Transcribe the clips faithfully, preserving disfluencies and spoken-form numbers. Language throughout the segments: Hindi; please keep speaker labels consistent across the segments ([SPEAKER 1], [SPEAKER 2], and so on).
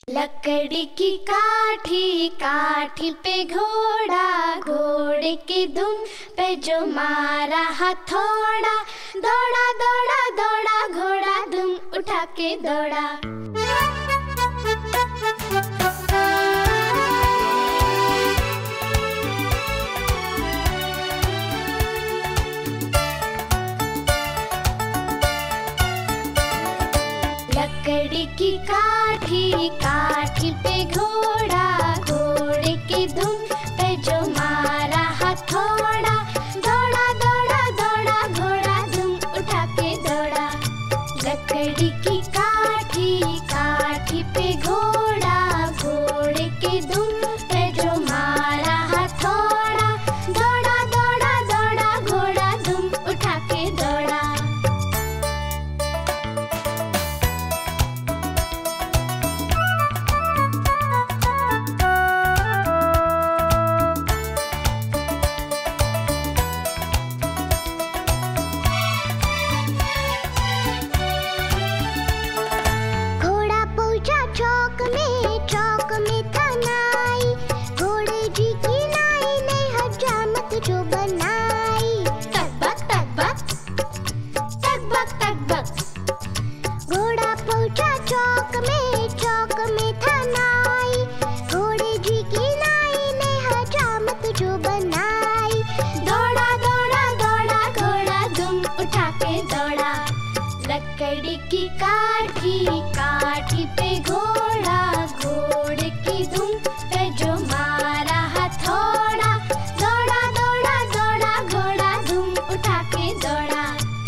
[SPEAKER 1] लकड़ी की काठी, काठी पे घोड़ा, घोड़े की दुम पे जो मारा हथौड़ा, दौड़ा दौड़ा दौड़ा घोड़ा दुम उठा के दौड़ा। लकड़ी की काठी, काठी पे घोड़ा, घोड़े की धुन पे जो मारा हथौड़ा, दौड़ा दौड़ा दौड़ा घोड़ा धुम उठा के दौड़ा। लकड़ी की काठी, काठी पे घोड़ा, घोड़े की धुन पे जो मारा हथौड़ा, दौड़ा दौड़ा दौड़ा घोड़ा धुम उठा के दौड़ा। लकड़ी की काठी, काठी पे घोड़ा, घोड़े की दुम पे जो मारा हथौड़ा, दौड़ा दौड़ा दौड़ा घोड़ा दुम उठा के दौड़ा।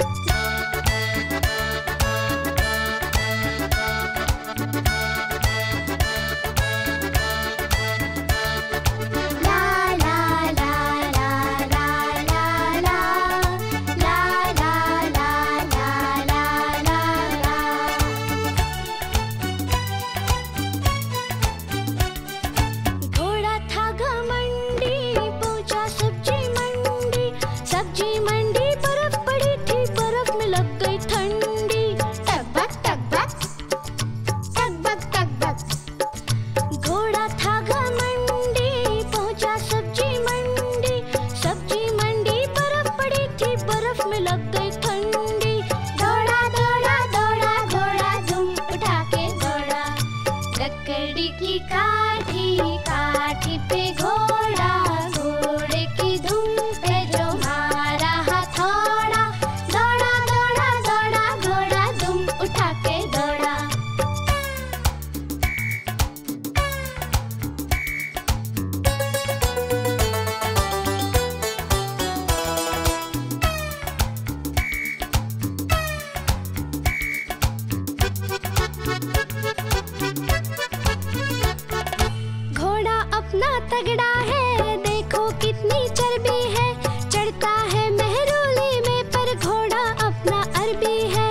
[SPEAKER 1] लकड़ी की काठी, काठी पे घोड़ा, घोड़े की धुम पे जो मारा हथौड़ा, दौड़ा दौड़ा दौड़ा घोड़ा दुम उठा के दौड़ा। अपना तगड़ा है, देखो कितनी चर्बी है, चढ़ता है मेहरोली में पर घोड़ा अपना अरबी है।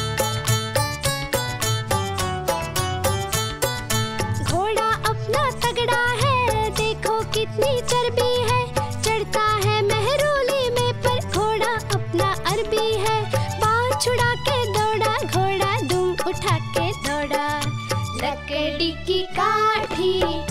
[SPEAKER 1] घोड़ा अपना तगड़ा है, देखो कितनी चर्बी है, चढ़ता है मेहरोली में पर घोड़ा अपना अरबी है। पाँव छुड़ा के दौड़ा घोड़ा दुम उठा के दौड़ा। लकड़ी की काठी,